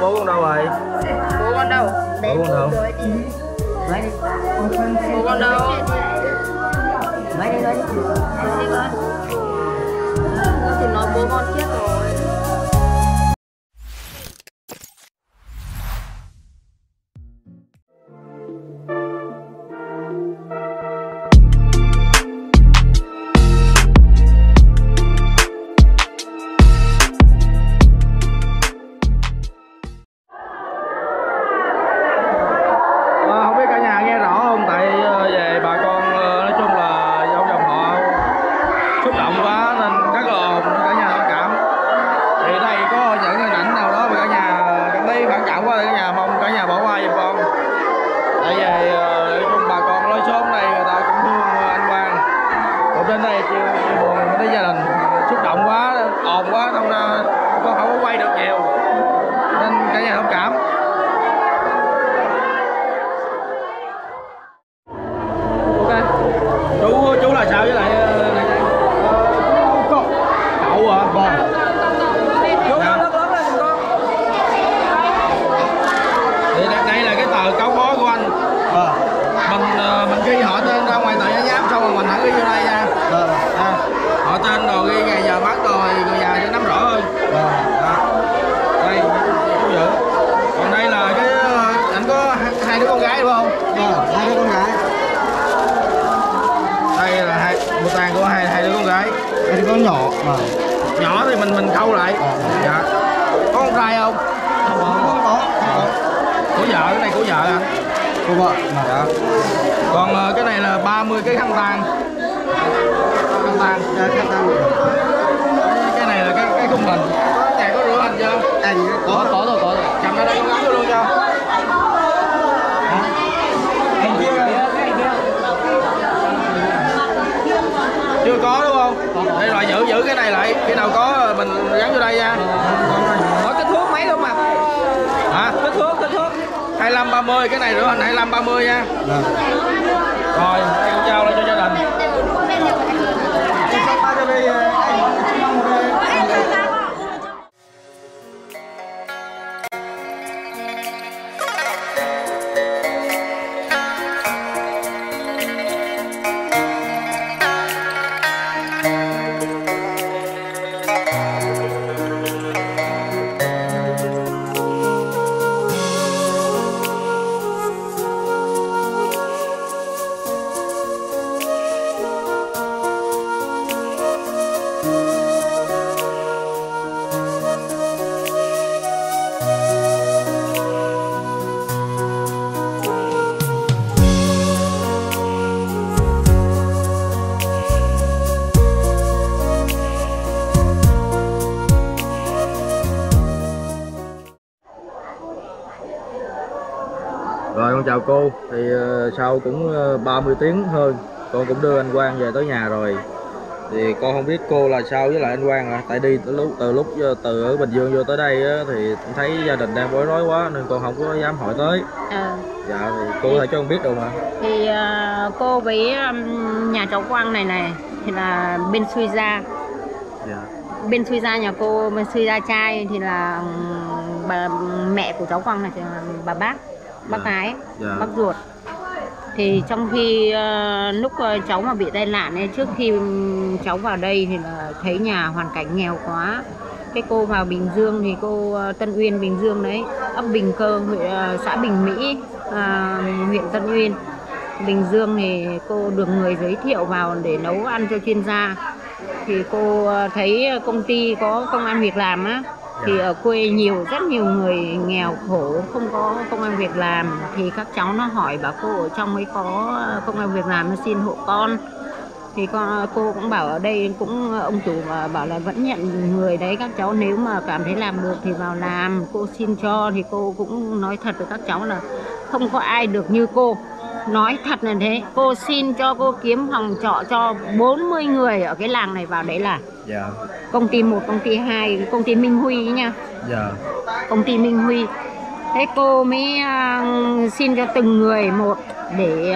bố con đâu rồi? Bố con đâu? Bố con đâu? Bố con đâu? Mấy đi lên. Thì nói bố con chết rồi. Không biết cả nhà nghe rõ không? Tại về bà con nói chung là dòng dòng họ xúc động quá nên rất là ồn, cả nhà thông cảm. Thì đây có những hình ảnh nào đó mà cả nhà cảm thấy phản cảm quá, cả nhà mong cả nhà bỏ qua giùm con. Tại vì nói chung bà con nói sớm đây người ta cũng thương anh Quang. Cũng đến đây chia buồn với gia đình, xúc động quá, ồn quá nên con không có quay được nhiều. Nên cả nhà thông cảm. Chú là sao với lại cậu à? Vâng. Chú lớn lên giùm con. Thì đây là cái tờ cáo bó của anh. Mình ghi họ tên ra ngoài tờ giấy giám xong rồi mình hãy ghi vô đây nha. Họ tên rồi ghi ngày giờ mất rồi người nhà sẽ nắm rõ hơn. Đây chú giữ. Còn đây là cái anh có hai đứa con gái đúng không? Hai đứa con gái. Đây là một tàn của hai đứa con gái. Hai đứa con nhỏ mà. Nhỏ thì mình khâu lại. Dạ. Có con trai không? Có. Của vợ, cái này của vợ anh. Của vợ. Dạ. Còn cái này là 30 cái khăn tang. Khăn tang. Cái này là cái khung hình. Nhà có rửa hành chưa? Có rồi. Cầm ra đây con gắn vô luôn cho. Chưa có đúng không? Đây rồi giữ cái này lại, khi nào có mình gắn vô đây nha. Có kích thước mấy luôn mà. Hả? Kích thước. 25 30, cái này rửa hành 25 30 nha. Rồi, em trao lại cho gia đình. Rồi con chào cô, thì sau cũng 30 tiếng hơn con cũng đưa anh Quang về tới nhà rồi. Thì con không biết cô là sao với lại anh Quang à, tại đi từ ở Bình Dương vô tới đây á, thì thấy gia đình đang bối rối quá nên con không có dám hỏi tới. Dạ thì cô có thể cho con biết được mà. Thì cô với nhà cháu Quang này thì là bên Suy Gia. Dạ. Bên Suy Gia nhà cô, bên Suy Gia trai thì là bà mẹ của cháu Quang này thì là bà bác gái, bác ruột. Thì trong khi lúc cháu mà bị tai nạn ấy, trước khi cháu vào đây thì là thấy nhà hoàn cảnh nghèo quá. Cái cô vào Bình Dương thì cô Tân Uyên Bình Dương đấy, ấp Bình Cơ, xã Bình Mỹ, huyện Tân Uyên, Bình Dương, thì cô được người giới thiệu vào để nấu ăn cho chuyên gia. Thì cô thấy công ty có công ăn việc làm á, thì ở quê rất nhiều người nghèo khổ không có công ăn việc làm, thì các cháu nó hỏi bảo cô ở trong ấy có công ăn việc làm, nó xin hộ con. Thì cô cũng bảo ở đây cũng ông chủ bảo là vẫn nhận người đấy, các cháu nếu mà cảm thấy làm được thì vào làm. Cô xin cho thì cô cũng nói thật với các cháu là không có ai được như cô. Nói thật là thế, cô xin cho cô kiếm phòng trọ cho 40 người ở cái làng này vào đấy là công ty 1, công ty 2, công ty Minh Huy ấy nha. Công ty Minh Huy. Thế cô mới xin cho từng người một để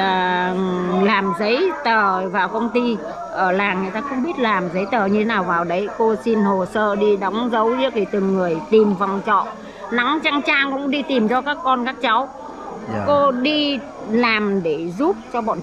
làm giấy tờ vào công ty. Ở làng người ta không biết làm giấy tờ như thế nào vào đấy. Cô xin hồ sơ đi đóng dấu trước thì từng người tìm phòng trọ. nắng chang chang cũng đi tìm cho các con các cháu. Dạ. Cô đi làm để giúp cho bọn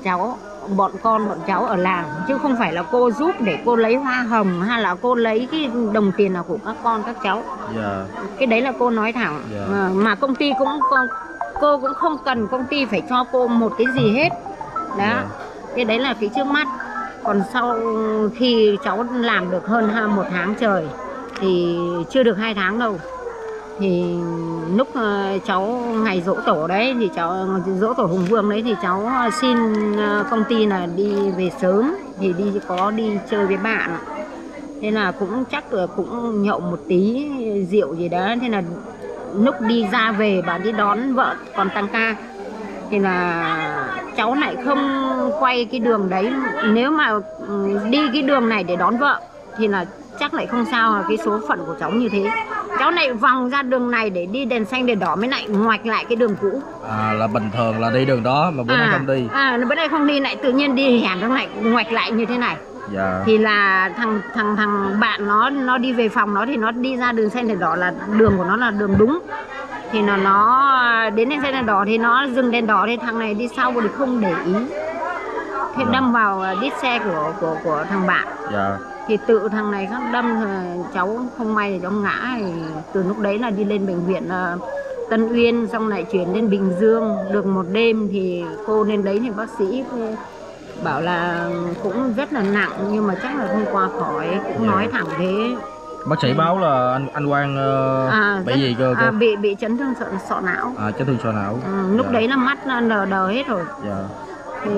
cháu ở làng, chứ không phải là cô giúp để cô lấy hoa hồng hay là cô lấy cái đồng tiền nào của các con các cháu. Dạ. Cái đấy là cô nói thẳng. Dạ. Mà công ty cô cũng không cần công ty phải cho cô một cái gì hết đó. Dạ. Cái đấy là cái trước mắt. Còn sau khi cháu làm được hơn 1 tháng trời thì chưa được 2 tháng đâu, thì lúc cháu ngày giỗ tổ đấy thì cháu giỗ tổ Hùng Vương đấy thì cháu xin công ty là đi về sớm thì đi chơi với bạn, thế là cũng chắc là cũng nhậu một tí rượu gì đó, thế là lúc đi ra về bà đi đón vợ còn tăng ca thì là cháu lại không quay cái đường đấy. Nếu mà đi cái đường này để đón vợ thì là chắc lại không sao, là cái số phận của cháu như thế. Cháu lại vòng ra đường này để đi đèn xanh đèn đỏ mới lại ngoạch lại cái đường cũ. Là bình thường là đi đường đó mà bữa nay không đi. Bữa nay không đi, lại tự nhiên đi hẻm trong này ngoạch lại như thế này. Dạ. Thì là thằng bạn nó đi về phòng nó thì nó đi ra đường xanh đèn đỏ là đường của nó là đường đúng. Thì nó đến đèn xanh đèn đỏ thì nó dừng đèn đỏ thì thằng này đi sau thì không để ý. Thế đâm vào đít xe của thằng bạn. Dạ. Thì tự thằng này nó đâm, cháu không may thì cháu ngã. Thì từ lúc đấy là đi lên bệnh viện Tân Uyên, xong lại chuyển lên Bình Dương. Được 1 đêm thì cô lên đấy thì bác sĩ bảo là cũng rất là nặng nhưng mà chắc là không qua khỏi, cũng nói thẳng thế. Bác sĩ báo là anh Quang bị gì cơ cô? Bị chấn thương sọ não. Chấn thương sọ não. Lúc Dạ. đấy là mắt lờ đờ hết rồi. Dạ. Thì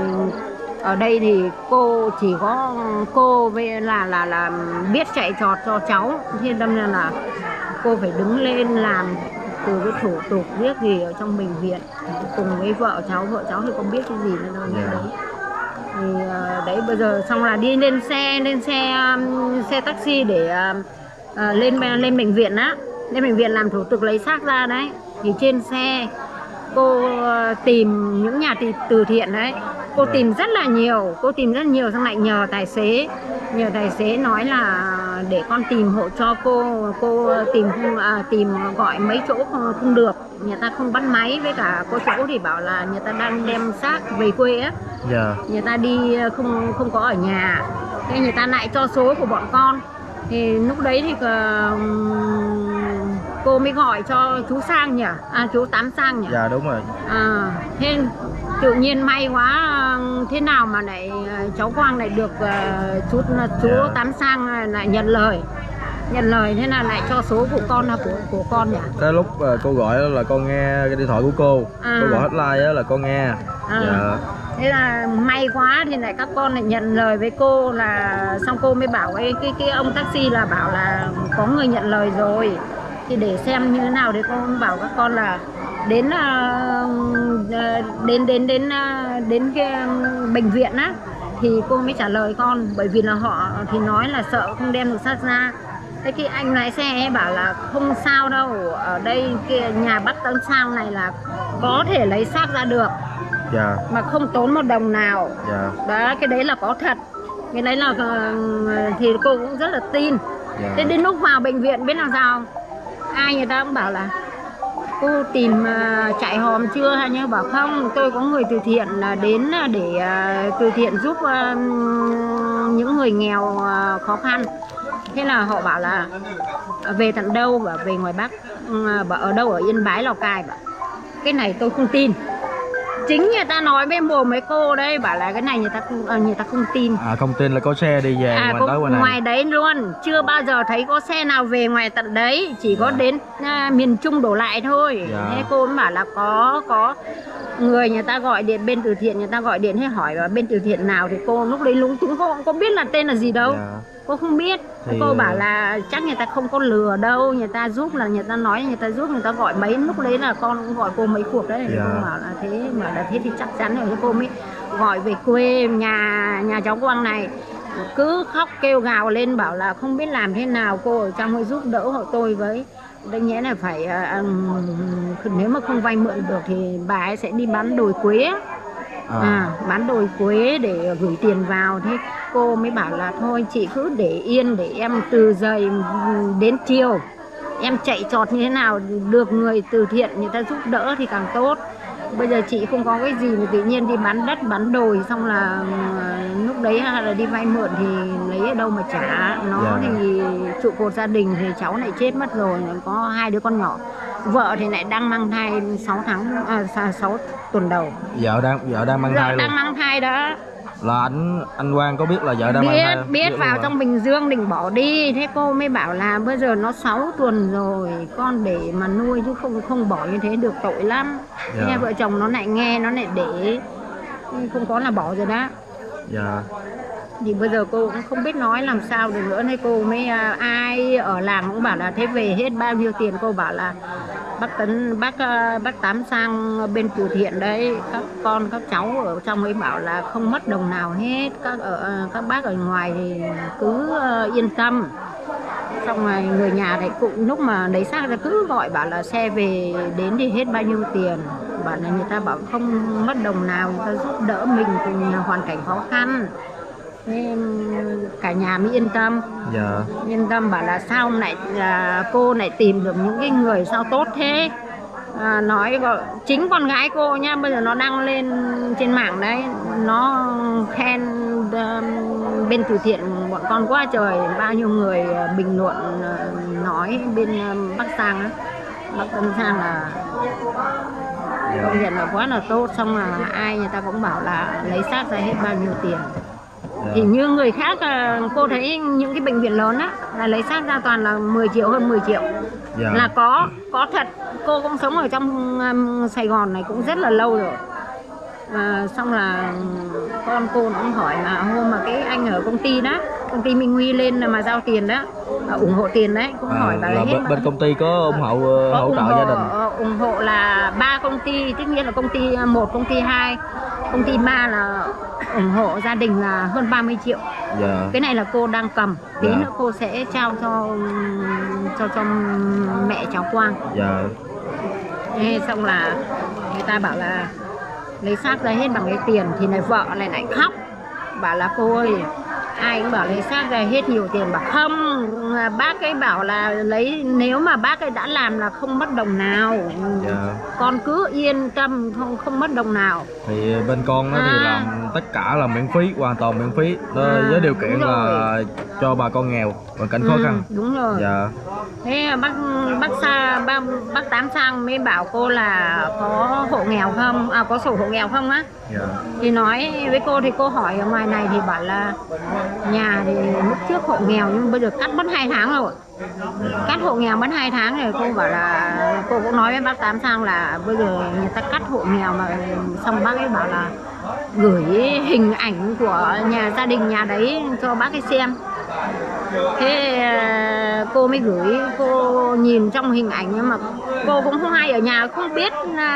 ở đây thì cô chỉ có cô với là biết chạy trọt cho cháu, thế đâm ra là cô phải đứng lên làm từ cái thủ tục viết gì ở trong bệnh viện cùng với vợ cháu thì không biết cái gì nữa đâu. Yeah. Đấy. Thì đấy bây giờ xong là đi lên xe taxi để lên bệnh viện á, lên bệnh viện làm thủ tục lấy xác ra đấy. Thì trên xe cô tìm những nhà từ thiện đấy, cô tìm rất là nhiều, xong lại nhờ tài xế nói là để con tìm hộ cho cô tìm gọi mấy chỗ không được, người ta không bắt máy, với cả có chỗ thì bảo là người ta đang đem xác về quê á. Dạ. Người ta đi không có ở nhà, thế người ta lại cho số của bọn con. Thì lúc đấy thì cô mới gọi cho chú Sang nhỉ, chú Tám Sang nhỉ. Dạ đúng rồi. Thế tự nhiên may quá, thế nào mà lại cháu Quang lại được chú Tám Sang lại nhận lời, thế là lại cho số của con là của con nhỉ. Cái lúc cô gọi là con nghe cái điện thoại của cô gọi hotline là con nghe. Dạ. Thế là may quá thì lại các con lại nhận lời với cô, là xong cô mới bảo cái ông taxi là bảo là có người nhận lời rồi, thì để xem như thế nào. Thì cô bảo các con là đến cái bệnh viện á thì cô mới trả lời con, bởi vì là họ thì nói là sợ không đem được xác ra. Thế cái anh lái xe ấy bảo là không sao đâu, ở đây cái nhà bác Tân Sang này là có thể lấy xác ra được. Dạ. Mà không tốn một đồng nào. Dạ. Đó, cái đấy là có thật. Cái đấy là thì cô cũng rất là tin. Dạ. Thế đến lúc vào bệnh viện biết làm sao, ai người ta cũng bảo là cô tìm chạy hòm chưa, hay như bảo không, tôi có người từ thiện đến để từ thiện giúp những người nghèo khó khăn. Thế là họ bảo là về tận đâu, bảo về ngoài Bắc, bảo ở đâu, ở Yên Bái, Lào Cai. Bảo cái này tôi không tin. Chính người ta nói với mồm mấy cô đấy, bảo là cái này người ta không tin. Không tin là có xe đi về ngoài đấy luôn, chưa bao giờ thấy có xe nào về ngoài tận đấy, chỉ có đến miền Trung đổ lại thôi. Dạ. Thế cô cũng bảo là có người ta gọi điện, bên từ thiện người ta gọi điện, hay hỏi là bên từ thiện nào, thì cô lúc đấy lúng túng, cô không có biết là tên là gì đâu. Dạ. Cô không biết. Thì cô bảo là chắc người ta không có lừa đâu, người ta giúp là người ta nói người ta giúp, người ta gọi mấy lúc đấy là con cũng gọi cô mấy cuộc đấy. Thì cô bảo là thế, mà là thế thì chắc chắn rồi. Cô mới gọi về quê nhà cháu Quang này, cứ khóc kêu gào lên bảo là không biết làm thế nào, cô ở trong mới giúp đỡ hộ tôi với. Đương nhiên là phải nếu mà không vay mượn được thì bà ấy sẽ đi bán đồi quế. Bán đồi quế để gửi tiền vào. Thế cô mới bảo là thôi chị cứ để yên, để em từ giờ đến chiều em chạy trọt như thế nào được người từ thiện người ta giúp đỡ thì càng tốt. Bây giờ chị không có cái gì mà tự nhiên đi bán đất bán đồi xong là lúc đấy là đi vay mượn thì lấy ở đâu mà trả nó. Thì trụ cột gia đình thì cháu lại chết mất rồi, có 2 đứa con nhỏ, vợ thì lại đang mang thai 6 tuần đầu. Vợ đang mang thai luôn. Đang mang thai đó. Là anh Quang có biết là vợ đang mang thai? Biết vào trong Bình Dương định bỏ đi, thế cô mới bảo là bây giờ nó 6 tuần rồi, con để mà nuôi chứ không bỏ như thế được, tội lắm. Thế vợ chồng nó lại nghe, nó lại để, không có là bỏ rồi đó. Dạ. Thì bây giờ cô cũng không biết nói làm sao được nữa, nên cô mới ai ở làng cũng bảo là thế về hết bao nhiêu tiền. Cô bảo là bác Tám sang bên từ thiện đấy, các con các cháu ở trong ấy bảo là không mất đồng nào hết, các bác ở ngoài thì cứ yên tâm. Xong rồi người nhà đấy cũng lúc mà lấy xác ra cứ gọi bảo là xe về đến thì hết bao nhiêu tiền, bảo là người ta bảo không mất đồng nào, người ta giúp đỡ mình cùng hoàn cảnh khó khăn. Nên cả nhà mới yên tâm. Dạ. Yên tâm bảo là sao lại cô lại tìm được những cái người sao tốt thế. Nói chính con gái cô nha, bây giờ nó đăng lên trên mạng đấy, nó khen bên từ thiện bọn con quá trời, bao nhiêu người bình luận nói bên Bắc Sang á, Bắc Tân Sang là công nhận là quá là tốt. Xong là ai người ta cũng bảo là lấy xác ra hết bao nhiêu tiền. Thì như người khác cô thấy những cái bệnh viện lớn á là lấy xác ra toàn là 10 triệu hơn 10 triệu. Là có thật. Cô cũng sống ở trong Sài Gòn này cũng rất là lâu rồi. Xong là con cô cũng hỏi là hôm mà cái anh ở công ty đó, công ty Minh Huy lên mà giao tiền đó, ủng hộ tiền đấy, cũng hỏi bà là bên công ty có ủng hộ hỗ trợ gia đình. Ủng hộ là 3 công ty, tất nhiên là công ty 1, công ty 2, công ty 3 là ủng hộ gia đình là hơn 30 triệu. Cái này là cô đang cầm, tí nữa cô sẽ trao cho mẹ cháu Quang. Thế xong là người ta bảo là lấy xác ra hết bằng cái tiền, thì này vợ này lại khóc, bảo là cô ơi, ai cũng bảo lấy xác ra hết nhiều tiền, bảo không, bác ấy bảo là lấy, nếu mà bác ấy đã làm là không mất đồng nào. Con cứ yên tâm, không mất đồng nào. Thì bên con nó thì làm tất cả là miễn phí, hoàn toàn miễn phí, với điều kiện là cho bà con nghèo, hoàn cảnh khó khăn. Đúng rồi. Thế bác Tám Sang mới bảo cô là có hộ nghèo không, có sổ hộ nghèo không á. Thì nói với cô, thì cô hỏi ở ngoài này thì bảo là nhà thì lúc trước hộ nghèo nhưng bây giờ cắt mất 2 tháng rồi. Cắt hộ nghèo mất 2 tháng rồi. Cô bảo là, cô cũng nói với bác Tám Sang là bây giờ người ta cắt hộ nghèo mà, xong bác ấy bảo là gửi hình ảnh của gia đình nhà đấy cho bác ấy xem. Thế cô mới gửi, cô nhìn trong hình ảnh, nhưng mà cô cũng không hay ở nhà, không biết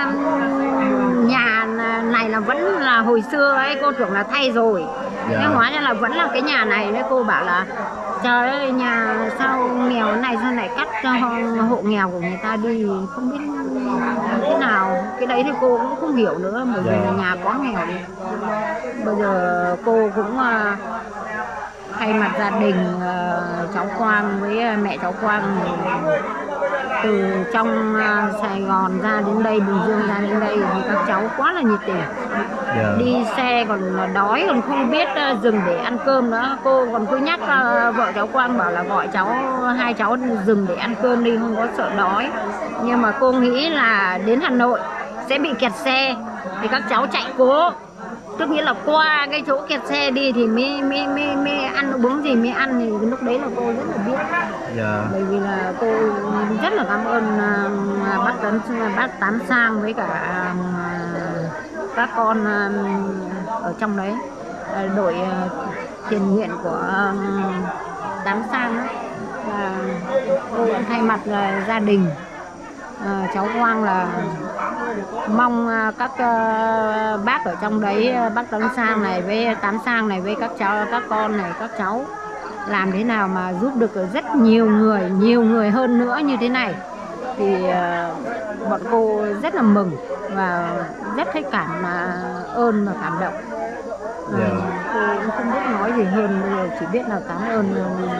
nhà này là vẫn là hồi xưa ấy, cô tưởng là thay rồi. Thế hóa ra là vẫn là cái nhà này. Nên cô bảo là trời ơi, nhà sao nghèo này, sao lại cắt cho hộ nghèo của người ta đi, không biết thế nào. Cái đấy thì cô cũng không hiểu nữa, bởi vì là nhà quá nghèo. Bây giờ cô cũng thay mặt gia đình cháu Quang với mẹ cháu Quang từ trong Sài Gòn ra đến đây, Bình Dương ra đến đây, thì các cháu quá là nhiệt tình. Đi xe còn đói còn không biết dừng để ăn cơm nữa. Cô còn cứ nhắc vợ cháu Quang bảo là gọi hai cháu dừng để ăn cơm đi, không có sợ đói. Nhưng mà cô nghĩ là đến Hà Nội sẽ bị kẹt xe thì các cháu chạy cố, tức nghĩa là qua cái chỗ kẹt xe đi thì mới ăn uống gì mới ăn, thì lúc đấy là cô rất là biết. Bởi vì là cô rất là cảm ơn bác Tám Sang với cả các con ở trong đấy, đội thiện nguyện của Tám Sang đó. Và cô cũng thay mặt gia đình cháu Quang là mong các bác ở trong đấy, bác Tám Sang này với Tám Sang này với các cháu, các con này, các cháu làm thế nào mà giúp được rất nhiều người hơn nữa như thế này, thì bọn cô rất là mừng và rất thấy ơn và cảm động. Cô cô cũng không biết nói gì hơn, bây giờ chỉ biết là cảm ơn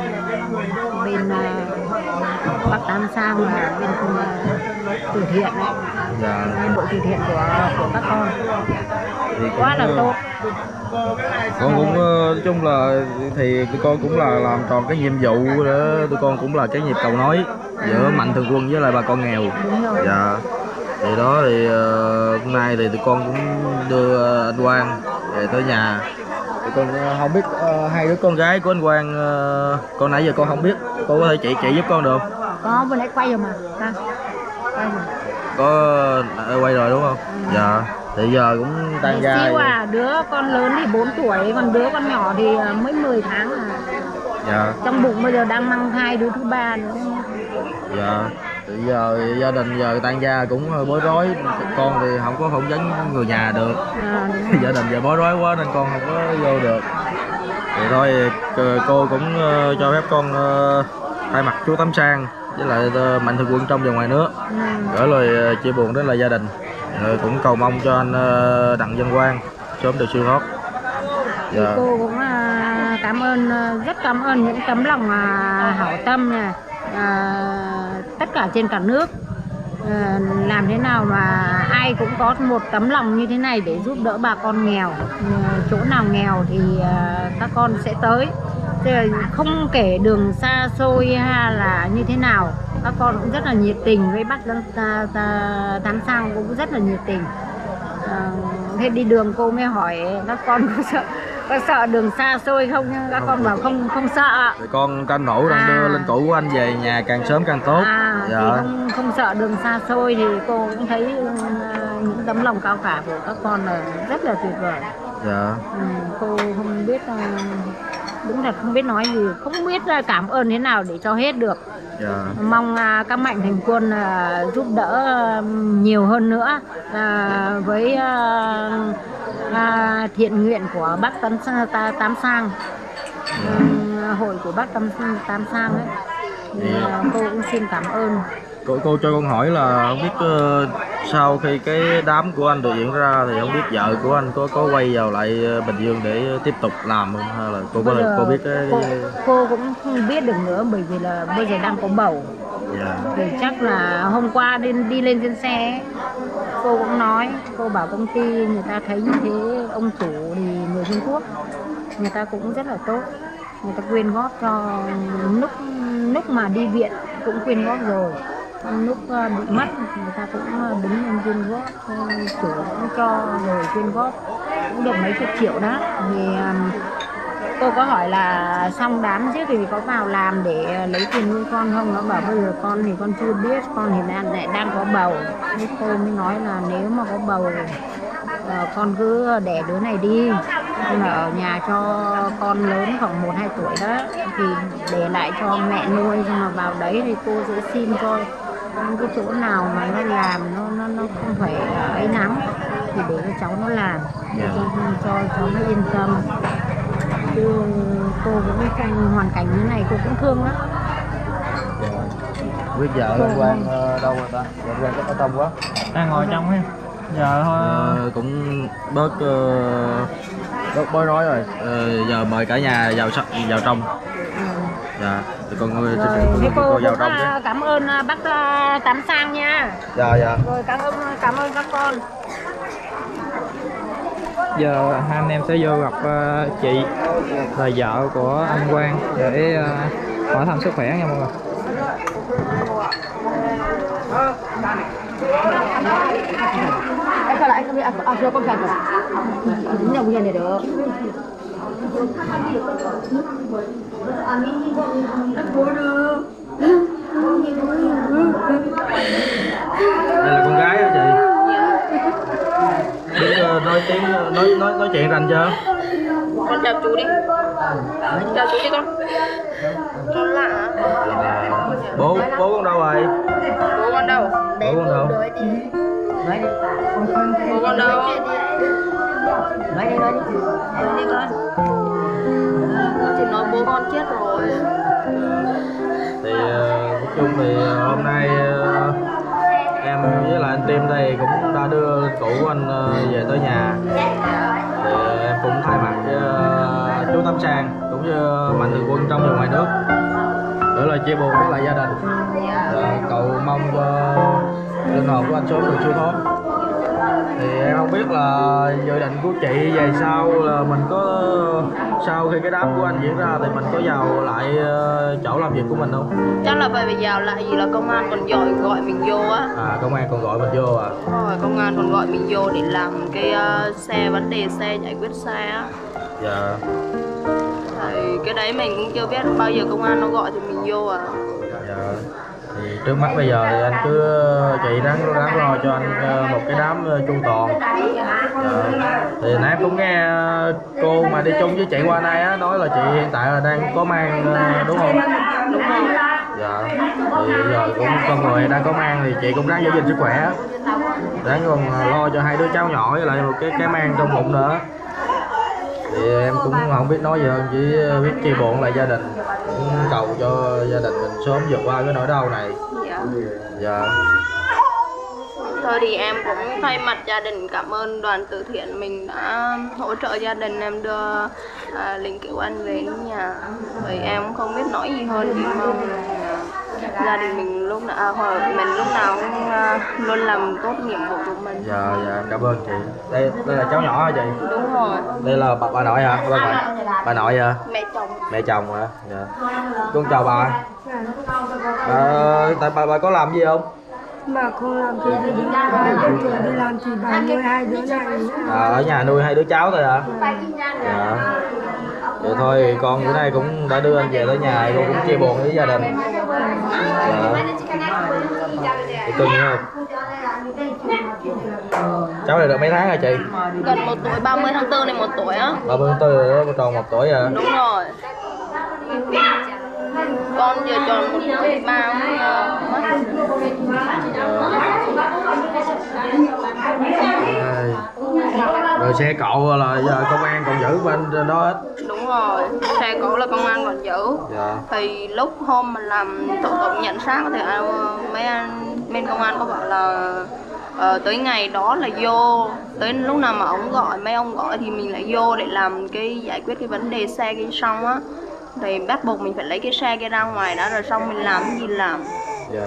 bên bác Tám Sang và bên từ thiện đấy, Dạ. bộ từ thiện của các con Thì quá là tốt. Con cũng nói chung là thì tụi con cũng là làm tròn cái nhiệm vụ đó, tụi con cũng là cái nhịp cầu nối giữa mạnh thường quân với lại bà con nghèo. Đúng rồi. Dạ. Thì đó thì hôm nay thì tụi con cũng đưa anh Quang về tới nhà. Tụi con không biết hai đứa con gái của anh Quang, con nãy giờ con không biết, cô có thể chỉ giúp con được không? Có, vừa nãy quay rồi mà. Đây. Quay rồi. Có quay rồi đúng không? Dạ. Thì giờ cũng tan ra. Xíu à, đứa con lớn thì 4 tuổi, còn đứa con nhỏ thì mới 10 tháng à. Dạ. Trong bụng bây giờ đang mang thai đứa thứ 3 nữa. Dạ. Thì giờ gia đình giờ tan gia cũng bối rối, con thì không có phỏng vấn người nhà được. Gia đình giờ bối rối quá nên con không có vô được. Thì thôi cô cũng cho phép con thay mặt chú Tám Sang với lại mạnh thường quân trong và ngoài nước gửi lời chia buồn đến là gia đình. Rồi cũng cầu mong cho anh Đặng Văn Quang sớm được siêu thoát. Dạ. Cô cũng cảm ơn, rất cảm ơn những tấm lòng hảo tâm này, tất cả trên cả nước. Làm thế nào mà ai cũng có một tấm lòng như thế này để giúp đỡ bà con nghèo. Chỗ nào nghèo thì các con sẽ tới. Không kể đường xa xôi hay là như thế nào, các con cũng rất là nhiệt tình với bác Tám Sang cũng rất là nhiệt tình. Thế đi đường cô mới hỏi các con có sợ đường xa xôi không, nhưng các con bảo không sợ. Thì con tranh thủ đang đưa linh cữu của anh về nhà càng sớm càng tốt. Dạ. Thì không sợ đường xa xôi, thì cô cũng thấy những tấm lòng cao cả của các con là rất là tuyệt vời. Dạ. Cô không biết, đúng là không biết nói gì, không biết cảm ơn thế nào để cho hết được. Dạ. Mong các mạnh thường quân giúp đỡ nhiều hơn nữa với thiện nguyện của bác Tám Sang, hội của bác Tám Sang ấy. Thì cô cũng xin cảm ơn. Cô cho con hỏi là không biết sau khi cái đám của anh được diễn ra thì không biết vợ của anh có quay vào lại Bình Dương để tiếp tục làm không, hay là cô biết cái cô cũng không biết được nữa, bởi vì là bây giờ đang có bầu. Dạ. Thì chắc là hôm qua đi lên trên xe ấy, cô cũng nói, cô bảo công ty người ta thấy như thế, ông chủ thì người Trung Quốc, người ta cũng rất là tốt, người ta quyên góp cho lúc mà đi viện cũng quyên góp rồi, lúc bị mất người ta cũng đứng lên quyên góp, chủ cũng cho rồi quyên góp cũng được mấy chục triệu đó. Thì cô có hỏi là xong đám trước thì có vào làm để lấy tiền nuôi con không, nó bảo bây giờ con thì con chưa biết, con thì đang có bầu. Thế cô mới nói là nếu mà có bầu con cứ đẻ đứa này đi, nhưng mà ở nhà cho con lớn khoảng 1-2 tuổi đó thì để lại cho mẹ nuôi, nhưng mà vào đấy thì cô sẽ xin cho những cái chỗ nào mà nó làm nó không phải ấy lắm thì để cho cháu nó làm, để cho cháu nó yên tâm. Chứ cô cũng trong hoàn cảnh như này cô cũng thương lắm. Biết vợ anh Quang đâu rồi ta? Vợ Quang có trong quá. Đang ngồi trong ấy. Giờ thôi cũng bớt bối rối rồi. Giờ mời cả nhà vào trong. Dạ. Thì con Thế cô vào trong chứ. Cảm ơn bác Tám Sang nha. Dạ dạ. Rồi cảm ơn các con. giờ hai anh em sẽ vô gặp chị là vợ của anh Quang để hỏi thăm sức khỏe nha mọi người. Sao lại không biết chưa con chồng đúng là bây giờ này được. Đây là con gái hả chị? Biết nói tiếng nói chuyện rành chưa? Con chào chú đi. Chào chú đi con. Con lạ. Bố con đâu rồi? Bố con đâu? Bố con đâu? Bố con đâu? Nói đi. Nói đi con. Chị nói bố con chết rồi. Thì nói chung thì hôm nay em với lại anh Tim đây cũng đã đưa cũ anh về tới nhà. Thì em cũng thay mặt Bến Sang cũng như mạnh thường quân trong và ngoài nước gửi lời chia buồn với lại gia đình. Cầu mong cho linh hồn của anh sớm được siêu thoát. Thì em không biết là dự định của chị về sau là mình có sau khi cái đám của anh diễn ra thì mình có vào lại chỗ làm việc của mình không? Chắc là phải vào lại, vì là công an còn gọi mình vô á. Công an còn gọi mình vô à? Rồi công an còn gọi mình vô để làm cái xe, vấn đề xe, giải quyết xe á. Dạ. Thì cái đấy mình cũng chưa biết, bao giờ công an nó gọi thì mình vô à. Dạ. Thì trước mắt bây giờ thì anh cứ chị ráng lo cho anh một cái đám chu toàn. Dạ. Thì nãy em cũng nghe cô mà đi chung với chị qua đây á nói là chị hiện tại là đang có mang đúng không? Đúng rồi. Dạ. Thì giờ cũng con người đang có mang thì chị cũng ráng giữ gìn sức khỏe, ráng còn lo cho hai đứa cháu nhỏ với lại một cái mang trong bụng nữa. Thì em cũng không biết nói gì hơn, chỉ biết chia buồn lại gia đình, cũng cầu cho gia đình mình sớm vượt qua cái nỗi đau này. Dạ. Dạ. Thôi thì em cũng thay mặt gia đình cảm ơn đoàn từ thiện mình đã hỗ trợ gia đình em đưa lính cứu anh về đến nhà. Rồi em cũng không biết nói gì hơn, chỉ mong gia đình mình lúc nào cũng luôn làm tốt nhiệm vụ của mình. Dạ, cảm ơn chị. Đây là cháu nhỏ hả chị? Đúng rồi. Đây là bà nội hả? Bà nội hả? Mẹ chồng. Mẹ chồng hả? Dạ. Con chào bà. Tại bà có làm gì không? Bà không làm gì thì đi làm thì bà nuôi hai đứa này. Ở nhà nuôi hai đứa cháu thôi hả? Dạ. Vậy thôi thì con bữa nay cũng đã đưa anh về tới nhà, con cũng chia buồn với gia đình. Dạ. Chị cưng nhớ không? Cháu này được mấy tháng rồi chị? Gần 1 tuổi, 30 tháng 4 này 1 tuổi á. 30 tháng 4 rồi đó, tròn 1 tuổi rồi. Đúng rồi. Con vừa tròn 1 tuổi 3 mất. Rồi xe cộ là giờ công an còn giữ bên đó hết. Đúng rồi, xe cộ là công an còn giữ. Dạ. Thì lúc hôm mình làm thủ tục nhận xác thì mấy anh bên công an có bảo là tới ngày đó là vô, tới lúc nào mà mấy ông gọi thì mình lại vô để làm cái giải quyết cái vấn đề xe kia xong á. Thì bắt buộc mình phải lấy cái xe kia ra ngoài đã, rồi xong mình làm cái gì làm. Dạ.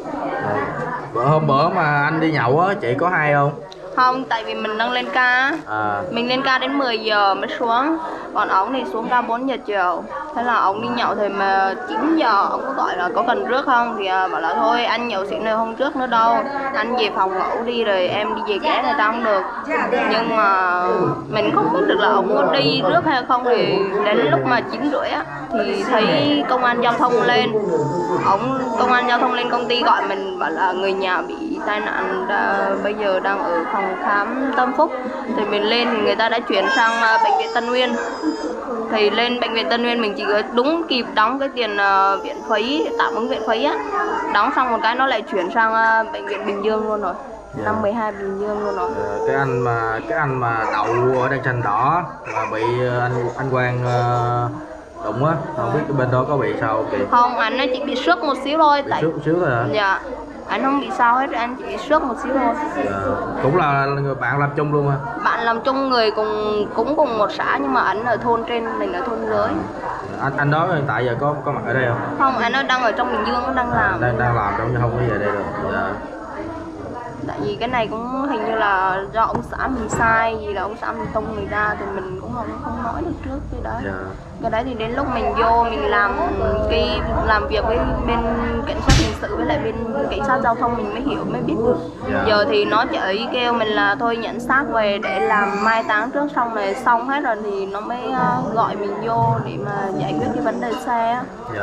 Hôm bữa mà anh đi nhậu á, chị có hay không? Không, tại vì mình đang lên ca. Mình lên ca đến 10 giờ mới xuống. Còn ổng thì xuống ca 4 giờ chiều. Thế là ổng đi nhậu thì mà 9 giờ ổng có gọi là có cần rước không? Thì bảo là thôi anh nhậu xỉn rồi không rước nữa đâu, anh về phòng ngủ đi rồi em đi về ké người ta không được. Nhưng mà mình không biết được là ổng có đi rước hay không. Thì đến lúc mà 9 rưỡi á thì thấy công an giao thông lên. Công an giao thông lên công ty gọi mình bảo là người nhà bị tai nạn bây giờ đang ở phòng khám Tâm Phúc. Thì mình lên thì người ta đã chuyển sang bệnh viện Tân Nguyên. Thì lên bệnh viện Tân Nguyên mình chỉ đúng kịp đóng cái tiền viện phí, tạm ứng viện phí á. Đóng xong một cái nó lại chuyển sang bệnh viện Bình Dương luôn rồi. Năm 12 Bình Dương luôn rồi. Cái anh mà đậu ở đèn xanh đỏ là bị anh Quang đụng á, không biết cái bên đó có bị sao không chị? Không, anh nó chỉ bị xước một xíu thôi. Bị xước một xíu thôi hả? Dạ. Anh không bị sao hết, anh chỉ bị xước một xíu thôi. Dạ. Cũng là người bạn làm chung luôn hả? Bạn làm chung người cũng cùng một xã nhưng mà anh ở thôn trên, mình ở thôn dưới. Anh đó hiện tại giờ có mặt ở đây không? Không, anh nó đang ở trong Bình Dương, nó đang làm. Đang làm trong không có về đây được. Dạ. Tại vì cái này cũng hình như là do ông xã mình sai, vì là ông xã mình tung người ra thì mình cũng không nói được trước cái đấy. Dạ. Cái đấy thì đến lúc mình vô mình làm việc với bên cảnh sát hình sự với lại bên cảnh sát giao thông mình mới hiểu, mới biết được. Dạ. Giờ thì nó chỉ kêu mình là thôi nhận xác về để làm mai táng trước, xong rồi xong hết rồi thì nó mới gọi mình vô để mà giải quyết cái vấn đề xe á. Dạ.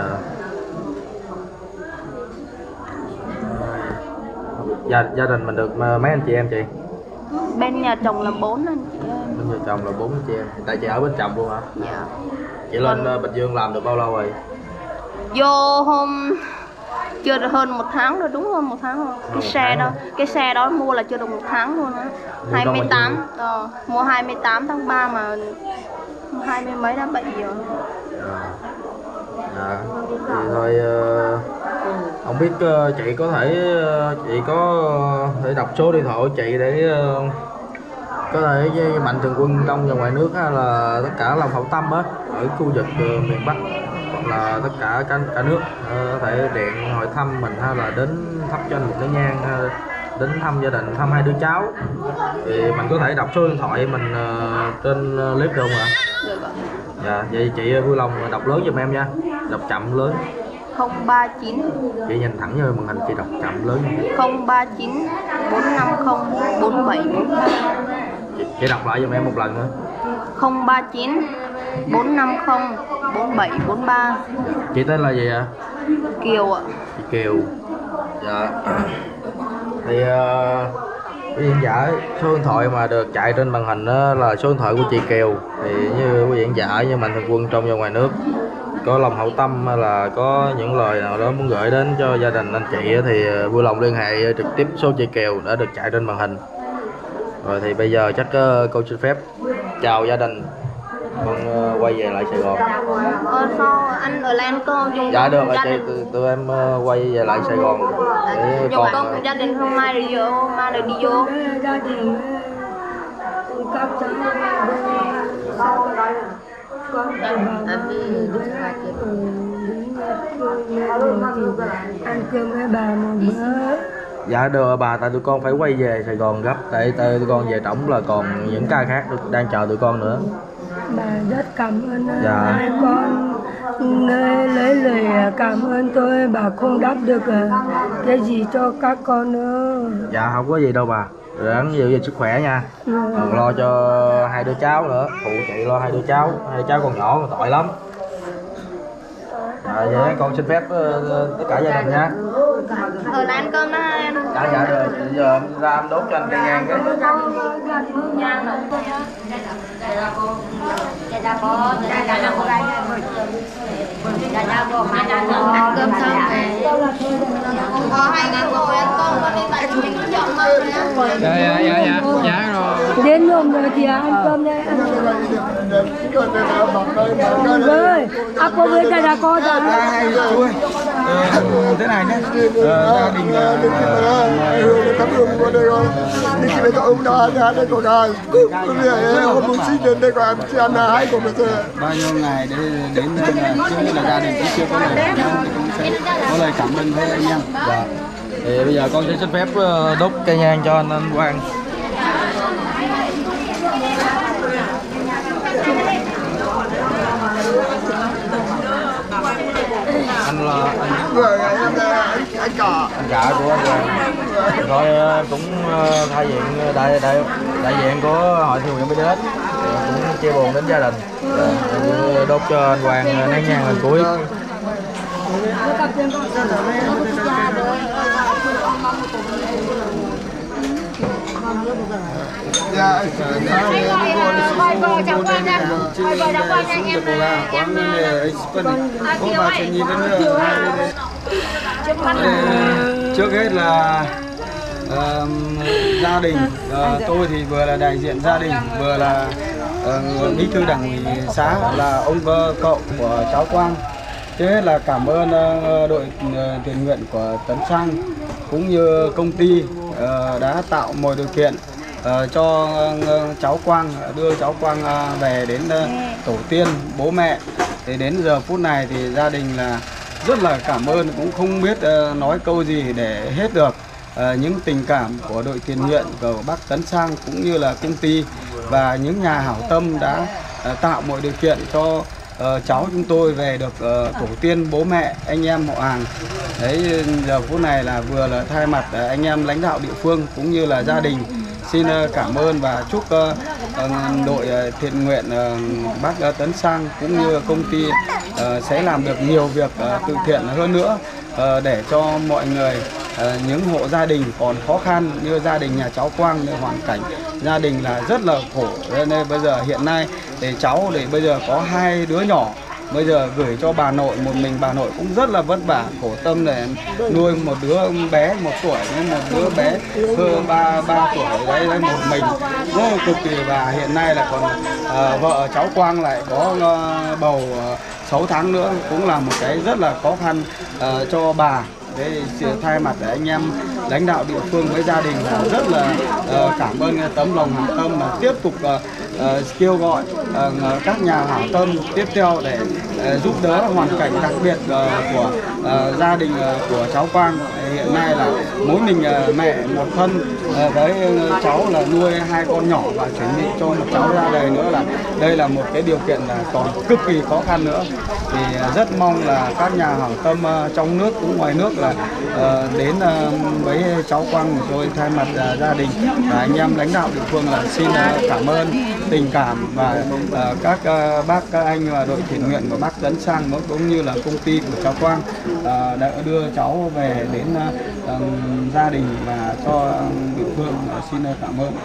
Gia đình mình được mấy anh chị em chị? Bên nhà chồng là 4 anh chị em. Bên nhà chồng là 4 anh chị em. Tại chị ở bên chồng luôn hả? Dạ. Chị lên Bình Dương làm được bao lâu rồi? Vô hôm chưa được hơn 1 tháng rồi, đúng hơn 1 tháng rồi. Cái xe đó mua là chưa được 1 tháng luôn á. 28 mua 28 tháng 3 mà 20 mấy đã bệnh rồi. Dạ. Thì thôi không biết chị có thể đọc số điện thoại của chị để có thể với mạnh thường quân trong và ngoài nước hay là tất cả làm hậu tâm á ở khu vực miền Bắc hoặc là tất cả cả nước có thể điện hỏi thăm mình, hay là đến thắp cho anh một cái nhang, đến thăm gia đình, thăm hai đứa cháu, thì mình có thể đọc số điện thoại mình trên clip được không ạ? Dạ, vậy chị vui lòng đọc lớn giùm em nha, đọc chậm lớn. 039 Chị nhìn thẳng vô màn hình, chị đọc chậm lớn. 039 450 4743. Chị đọc lại giùm em một lần nữa. 039 450 4743. Chị tên là gì ạ? Kiều ạ. Chị Kiều. Dạ. Thì quý vị khán giả, số điện thoại mà được chạy trên màn hình đó là số điện thoại của chị Kiều. Thì như quý vị khán giả, như mạnh thường quân trong và ngoài nước có lòng hảo tâm hay là có những lời nào đó muốn gửi đến cho gia đình anh chị thì vui lòng liên hệ trực tiếp số chị Kiều đã được chạy trên màn hình. Rồi thì bây giờ chắc cô xin phép chào gia đình, con quay về lại Sài Gòn. Sao anh ở lại ăn cơm dùng Dạ được, gia chị đình. tụi em quay về lại Sài Gòn để Dùng cơm của gia đình hôm mai rồi vô, hôm mai rồi đi vô. Gia đình các cháu con ăn cơm với bà một bữa. Dạ được bà, tại tụi con phải quay về Sài Gòn gấp, tại tụi con về trỏng là còn những ca khác đang chờ tụi con nữa. Bà rất cảm ơn Dạ. hai con lấy lời cảm ơn tôi, bà không đáp được cái gì cho các con nữa. Dạ không có gì đâu bà, ráng giữ gìn sức khỏe nha. Còn lo cho hai đứa cháu nữa, phụ chị lo hai đứa cháu còn nhỏ còn tội lắm. Dạ vậy con xin phép tất cả gia đình nha. Ở lại ăn cơm đó em. Dạ rồi, giờ em ra em đốt cho anh cây nhang cái. Ăn cơm xong về. Có hai người ngồi ăn cơm con đi tại mình cũng dọn mâm rồi á. Dạ rồi. Đến hôm rồi thì ăn cơm đây. Rồi, aku với đại cô rồi. Thế này nhé, gia đình thắp hương của đây con đi kia cho ông đó đây còn hôm muốn sinh đến đây còn em chị ăn hai của mình bao nhiêu ngày để đến đây là chưa biết là gia đình cũng chưa có lời cảm ơn, cũng sẽ có lời cảm ơn với anh em. Dạ. Thì bây giờ con sẽ xin phép đốt cây nhang cho anh Quang. Anh là anh cả của anh Quang. Rồi cũng đại diện của hội Thiện nguyện BDS cũng chia buồn đến gia đình. Đốt cho anh Quang nén nhang lần cuối. Gọi vợ cháu Quang nha. Gọi vợ cháu Quang nha em. Trước hết là gia đình, tôi thì vừa là đại diện gia đình, vừa là bí thư đảng ủy xã, là ông cậu của cháu Quang. Trước hết là cảm ơn đội thiện nguyện của Tấn Sang cũng như công ty đã tạo mọi điều kiện cho cháu Quang, đưa cháu Quang về đến tổ tiên bố mẹ. Thì đến giờ phút này thì gia đình là rất là cảm ơn, cũng không biết nói câu gì để hết được những tình cảm của đội tiền nguyện của bác Tấn Sang cũng như là công ty và những nhà hảo tâm đã tạo mọi điều kiện cho cháu chúng tôi về được tổ tiên bố mẹ anh em họ hàng. Đấy, giờ phút này là vừa là thay mặt anh em lãnh đạo địa phương cũng như là gia đình xin cảm ơn và chúc đội thiện nguyện bác Tấn Sang cũng như công ty sẽ làm được nhiều việc từ thiện hơn nữa để cho mọi người, những hộ gia đình còn khó khăn như gia đình nhà cháu Quang, thì hoàn cảnh gia đình là rất là khổ. Nên bây giờ hiện nay thì cháu thì bây giờ có hai đứa nhỏ, bây giờ gửi cho bà nội, một mình bà nội cũng rất là vất vả khổ tâm để nuôi một đứa bé 1 tuổi với một đứa bé ba tuổi đấy một mình rất là cực kỳ. Và hiện nay là còn vợ cháu Quang lại có bầu 6 tháng nữa, cũng là một cái rất là khó khăn cho bà. Thế thay mặt để anh em lãnh đạo địa phương với gia đình là rất là cảm ơn tấm lòng hảo tâm là tiếp tục kêu gọi các nhà hảo tâm tiếp theo để giúp đỡ hoàn cảnh đặc biệt của gia đình của cháu Quang. Hiện nay là mỗi mình mẹ một thân với cháu là nuôi 2 con nhỏ và chuẩn bị cho một cháu ra đời nữa, là đây là một cái điều kiện là còn cực kỳ khó khăn nữa. Thì rất mong là các nhà hảo tâm trong nước cũng ngoài nước là đến với cháu Quang, rồi thay mặt gia đình và anh em lãnh đạo địa phương là xin cảm ơn tình cảm và các bác, các anh và đội thiện nguyện của bác Tấn Sang cũng như là công ty của cháu Quang đã đưa cháu về đến gia đình và cho địa phương. Xin cảm ơn.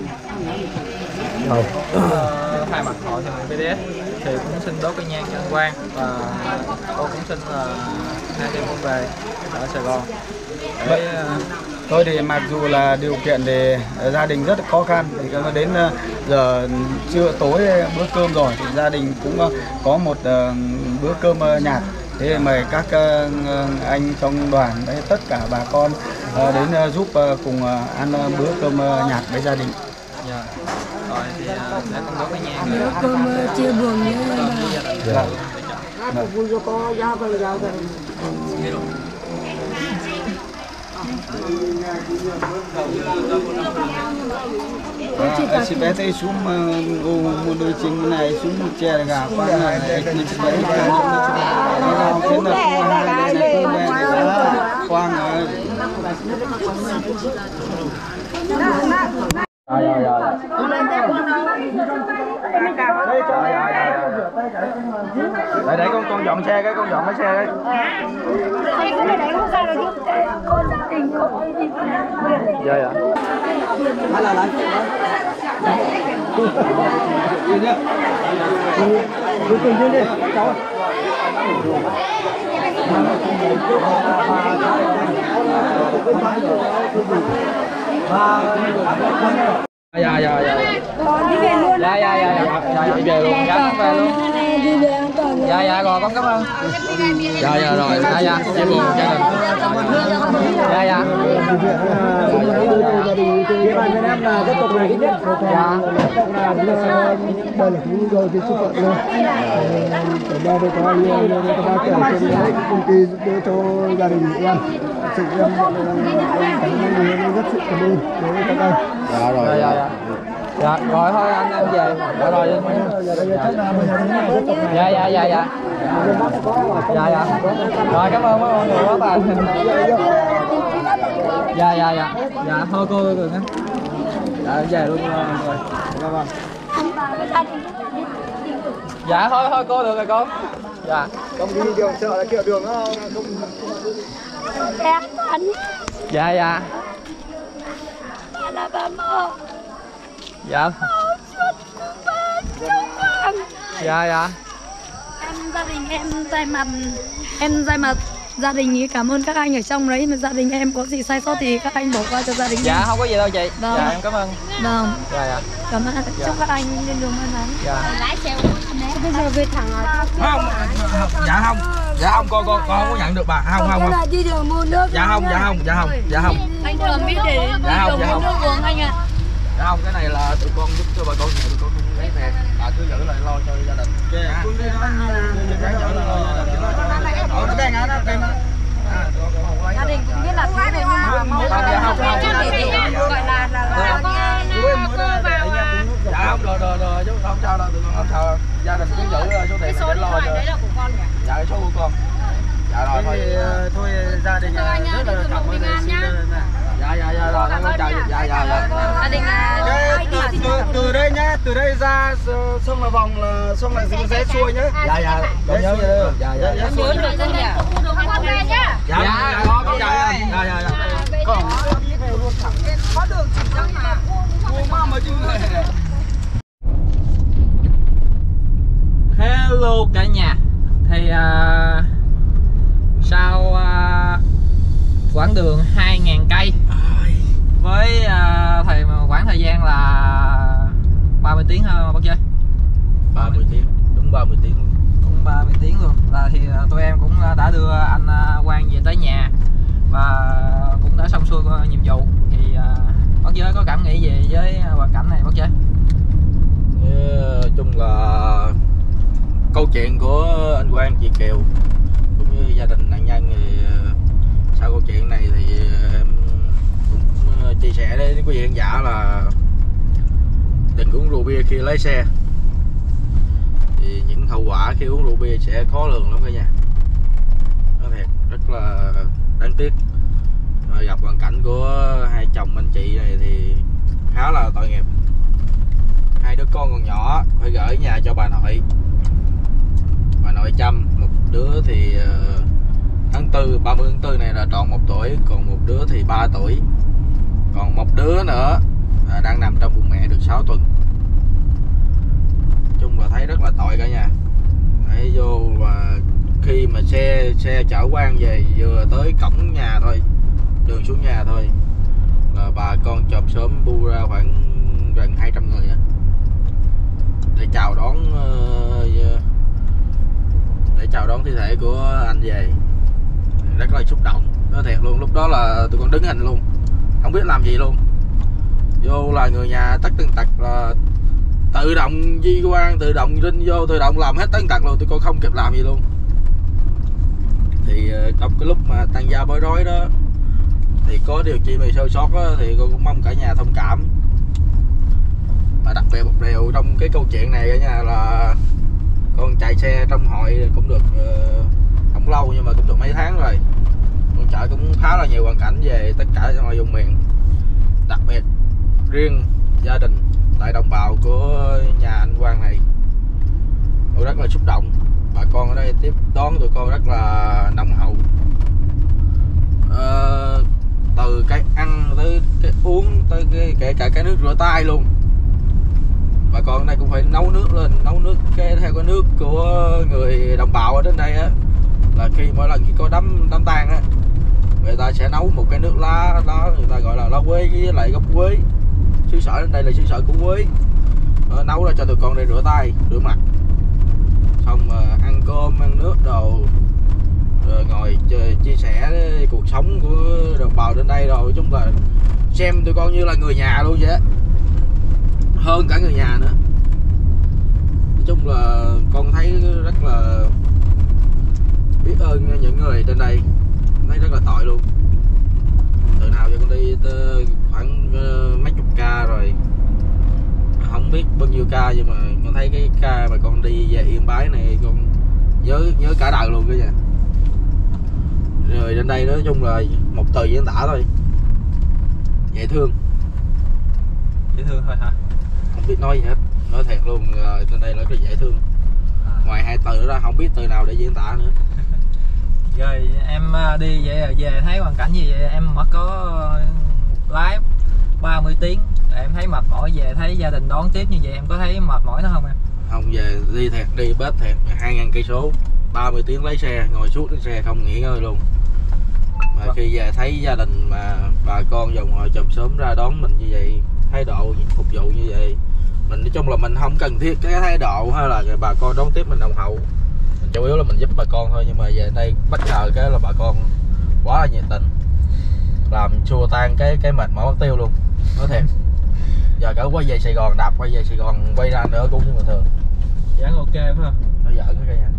Thay mặt hội thiện nguyện BDS thì cũng xin đốt cái nhang cho anh Quang, và tôi cũng xin hai đêm về ở Sài Gòn để Thôi thì mặc dù là điều kiện thì gia đình rất khó khăn, thì đến giờ trưa tối bữa cơm rồi thì gia đình cũng có một bữa cơm nhạt. Thế mời các anh trong đoàn với tất cả bà con đến giúp cùng ăn bữa cơm nhạt với gia đình. Dạ. Rồi thì để con đốt cái nhang bữa cơm chia buồn với bà. Chị bé thấy xuống một đôi chim này xuống một chè gà Quang này chị bé Quang để con dọn xe cái, con dọn cái xe cái. Dạ dạ. lại. Đi đi cháu. dạ dạ dạ Đi về luôn. dạ dạ dạ dạ đi về luôn, dạ về luôn. Đi về an toàn. Dạ dạ rồi, con cảm ơn. Dạ dạ rồi, dạ dạ chia buồn gia đình. Dạ dạ. Bên em là tiếp tục này ít nhất. Dạ. Đây là chúng tôi cái số phận luôn. Ở đây thì có anh em các bác ở trên đấy công ty giúp đỡ cho gia đình em. Sự em rất sự cảm ơn đối với các anh. Dạ rồi. Dạ dạ. Dạ rồi thôi anh em về. Dạ rồi. Dạ dạ dạ dạ. Dạ dạ. Rồi cảm ơn mọi người quá bà. Dạ dạ dạ. Dạ thôi cô đừng á. Dạ về luôn rồi. Vâng. Dạ thôi thôi cô được rồi cô. Dạ. Không đi đường chợ là kiểu đường nó không. Dạ dạ. Là bà mơ. Dạ. Dạ dạ. Gia đình em thay mặt gia đình cảm ơn các anh ở trong đấy, mà gia đình em có gì sai sót thì các anh bỏ qua cho gia đình Dạ em. không có gì đâu chị. Vâng. Dạ em cảm ơn. Vâng. Dạ dạ. Cảm ơn. Chúc các anh lên đường may mắn. Dạ. Bây giờ về thẳng Không, dạ không. Dạ không, con không có nhận được bà. Không không không. đi đường mua nước. Dạ không, dạ không, dạ không, dạ không. Anh Trường biết để đi đường mua nước uống anh ạ. Dạ không, cái này là tụi con giúp cho bà con, tụi con không lấy tiền. Bà cứ giữ lại lo cho gia đình. Gia đình cũng biết là thế này nhưng mà mong Dạ không, gọi là dạ không, rồi chú không sao đâu, tụi con không sao. Gia đình cứ giữ số tiền để lo cho. đấy là của con nhỉ? Dạ cái số của con. Dạ rồi Thôi gia đình rất là cảm ơn xin. dạ rồi con chào. Dạ Gia đình từ đây nhá, từ đây ra xong là vòng là xong là rẽ xuôi nhá. dạ con nhớ vậy. Dạ nhớ được không nhỉ? Con về nhá. dạ con chào em. Dạ Còn có đường chỉ dẫn mà chứ. Hello cả nhà. Thì sau quãng đường 2.000 cây với khoảng thời gian là 30 tiếng ha bác chơi. 30 tiếng, đúng 30 tiếng luôn. Cũng 30 tiếng luôn. Là thì tụi em cũng đã đưa anh Quang về tới nhà và cũng đã xong xuôi nhiệm vụ. Thì bác giới có cảm nghĩ gì với hoàn cảnh này bác chơi? Nói chung là câu chuyện của anh Quang, chị Kiều cũng như gia đình nạn nhân thì sau câu chuyện này thì em cũng chia sẻ đến quý vị khán giả là đừng uống rượu bia khi lái xe, thì những hậu quả khi uống rượu bia sẽ khó lường lắm cả nhà. Nói thiệt rất là đáng tiếc. Gặp hoàn cảnh của hai chồng anh chị này thì khá là tội nghiệp. Hai đứa con còn nhỏ phải gửi nhà cho bà nội chăm. Một đứa thì tháng 4, 30 tháng 4 này là tròn 1 tuổi, còn một đứa thì 3 tuổi, còn một đứa nữa đang nằm trong bụng mẹ được 6 tuần. Nói chung là thấy rất là tội cả nhà. Thấy vô và khi mà xe chở Quang về vừa tới cổng nhà thôi, đường xuống nhà thôi là bà con chòm xóm bu ra khoảng gần 200 người á để chào đón thi thể của anh về. Rất là xúc động, nói thiệt luôn. Lúc đó là tụi con đứng hình luôn, không biết làm gì luôn. Vô là người nhà tất tần tật là tự động di quan, tự động rinh vô, tự động làm hết tất tật luôn. Tụi con không kịp làm gì luôn. Thì trong cái lúc mà tang gia bối rối đó thì có điều chi mà sơ sót đó, thì con cũng mong cả nhà thông cảm. Mà đặc biệt một điều trong cái câu chuyện này cả nhà là con chạy xe trong hội cũng được không lâu nhưng mà cũng được mấy tháng rồi. Con chạy cũng khá là nhiều hoàn cảnh về tất cả trong vùng miền, đặc biệt riêng gia đình tại đồng bào của nhà anh Quang này. Tôi rất là xúc động. Bà con ở đây tiếp đón tụi con rất là nồng hậu, từ cái ăn tới cái uống tới kể cả cái nước rửa tay luôn. Bà con ở đây cũng phải nấu nước lên, nấu nước theo cái nước của người đồng bào ở đến đây á, là mỗi lần khi có đám tang á, người ta sẽ nấu một cái nước lá đó, người ta gọi là lá quế với lại gốc quế. Xứ sở đến đây là xứ sở của quế. Nấu ra cho tụi con để rửa tay, rửa mặt, xong ăn cơm, ăn nước đồ, rồi ngồi chia sẻ cuộc sống của đồng bào đến đây. Rồi chúng là xem tụi con như là người nhà luôn vậy, hơn cả người nhà nữa. Nói chung là con thấy rất là biết ơn những người trên đây, thấy rất là tội luôn. Từ nào giờ con đi tới khoảng mấy chục ca rồi, không biết bao nhiêu ca, nhưng mà con thấy cái ca mà con đi về Yên Bái này con nhớ cả đời luôn cái nha. Rồi đến đây nói chung là một từ diễn tả thôi, dễ thương. Dễ thương thôi hả? Không biết nói gì hết, nói thiệt luôn, trên đây là cái dễ thương. Ngoài hai từ đó không biết từ nào để diễn tả nữa. Rồi em đi về thấy hoàn cảnh gì vậy? Em mà có lái 30 tiếng em thấy mệt mỏi, về thấy gia đình đón tiếp như vậy em có thấy mệt mỏi nữa không em? Không, về đi thiệt, đi bết thiệt, 2.000 cây số, 30 tiếng lấy xe, ngồi suốt trên xe không nghỉ ngơi luôn. Mà khi về thấy gia đình mà bà con dòng họ chòm xóm ra đón mình như vậy, thái độ phục vụ như vậy, mình nói chung là mình không cần thiết cái thái độ hay là bà con đón tiếp mình nồng hậu, mình chủ yếu là mình giúp bà con thôi. Nhưng mà về đây bất ngờ cái là bà con quá là nhiệt tình, làm xua tan cái mệt mỏi mất tiêu luôn, nói thiệt. Giờ cỡ quay về Sài Gòn, đạp quay về Sài Gòn quay ra nữa cũng như bình thường. Vẫn ok phải không? Nó giỡn cái nha.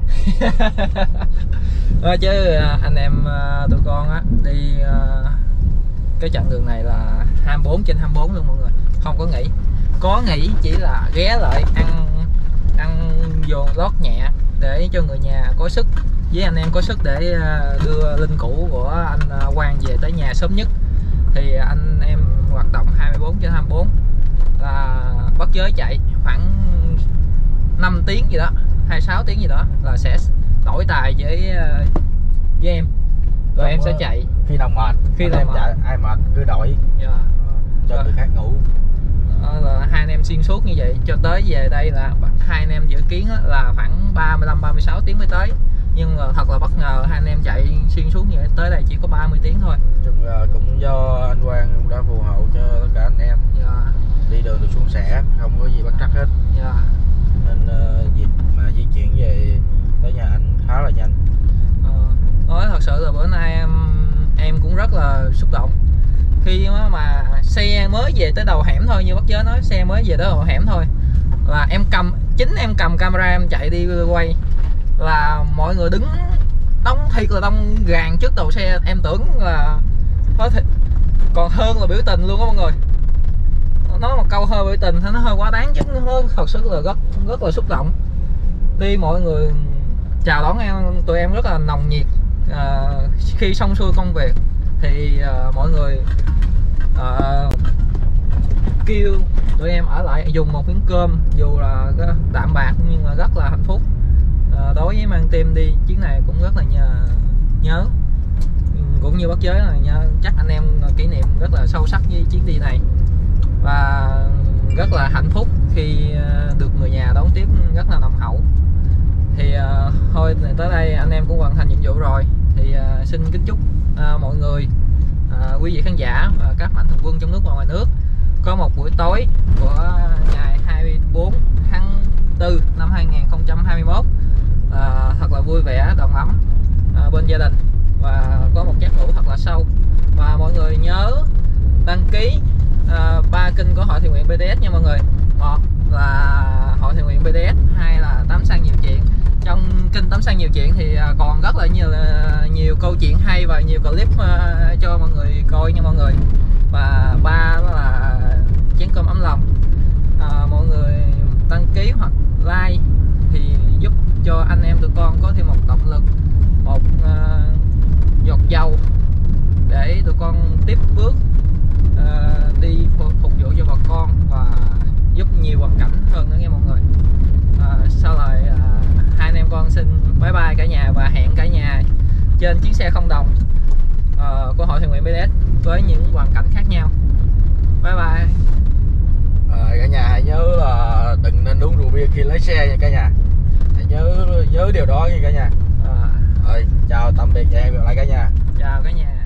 Chứ anh em tụi con á đi cái chặng đường này là 24/24 luôn mọi người, không có nghỉ. Có nghỉ chỉ là ghé lại ăn vô lót nhẹ để cho người nhà có sức, với anh em có sức để đưa linh cữu của anh Quang về tới nhà sớm nhất. Thì anh em hoạt động 24/24 là bắt giới chạy khoảng 5 tiếng gì đó, 26 tiếng gì đó là sẽ đổi tài với em, rồi em sẽ chạy khi nào mệt, khi nào chạy ai mệt cứ đổi cho người khác ngủ. Là hai anh em xuyên suốt như vậy cho tới về đây là hai anh em dự kiến là khoảng 35-36 tiếng mới tới, nhưng mà thật là bất ngờ hai anh em chạy xuyên suốt như vậy tới đây chỉ có 30 tiếng thôi. Chung là cũng do anh Quang cũng đã phù hộ cho tất cả anh em. Đi đường được suôn sẻ, không có gì bất trắc hết. Nên việc mà di chuyển về tới nhà anh khá là nhanh. Nói thật sự là bữa nay em cũng rất là xúc động khi mà xe mới về tới đầu hẻm thôi, như bác giới nói xe mới về tới đầu hẻm thôi là chính em cầm camera em chạy đi quay là mọi người đứng đông thiệt là đông gàn trước đầu xe, em tưởng là có còn hơn là biểu tình luôn á mọi người. Nói một câu hơi biểu tình thì nó hơi quá đáng chứ nó thật sự là rất là xúc động. Đi mọi người chào đón tụi em rất là nồng nhiệt. Khi xong xuôi công việc thì mọi người kêu tụi em ở lại dùng một miếng cơm, dù là đạm bạc nhưng mà rất là hạnh phúc. Đối với mang team đi chuyến này cũng rất là nhớ, cũng như Bắc Giới là chắc anh em kỷ niệm rất là sâu sắc với chuyến đi này, và rất là hạnh phúc khi được người nhà đón tiếp rất là nồng hậu. Thì thôi tới đây anh em cũng hoàn thành nhiệm vụ rồi, thì xin kính chúc mọi người, quý vị khán giả và các mạnh thường quân trong nước và ngoài nước có một buổi tối của ngày 24 tháng 4 năm 2021 thật là vui vẻ, đầm ấm bên gia đình và có một giấc ngủ thật là sâu. Và mọi người nhớ đăng ký 3 kênh của Hội Thiện Nguyện BTS nha mọi người. Một là Hội Thiện Nguyện BTS, hai là Tám Sang Nhiều Chuyện. Trong kênh Tám Sang Nhiều Chuyện thì còn rất là nhiều câu chuyện hay và nhiều clip cho mọi người coi nha mọi người. Và ba đó là Chén Cơm Ấm Lòng. Mọi người đăng ký hoặc like thì giúp cho anh em tụi con có thêm một động lực, một giọt dầu để tụi con tiếp bước đi phục vụ cho bà con và giúp nhiều hoàn cảnh hơn nữa nghe mọi người. Sau lại hai anh em con xin bye bye cả nhà và hẹn cả nhà trên chuyến xe không đồng của Hội Thiện Nguyện BTS với những hoàn cảnh khác nhau. Bye bye. Cả nhà hãy nhớ là đừng nên uống rượu bia khi lái xe nha cả nhà. Hãy nhớ điều đó nha cả nhà. Chào tạm biệt và hẹn gặp lại cả nhà. Chào cả nhà.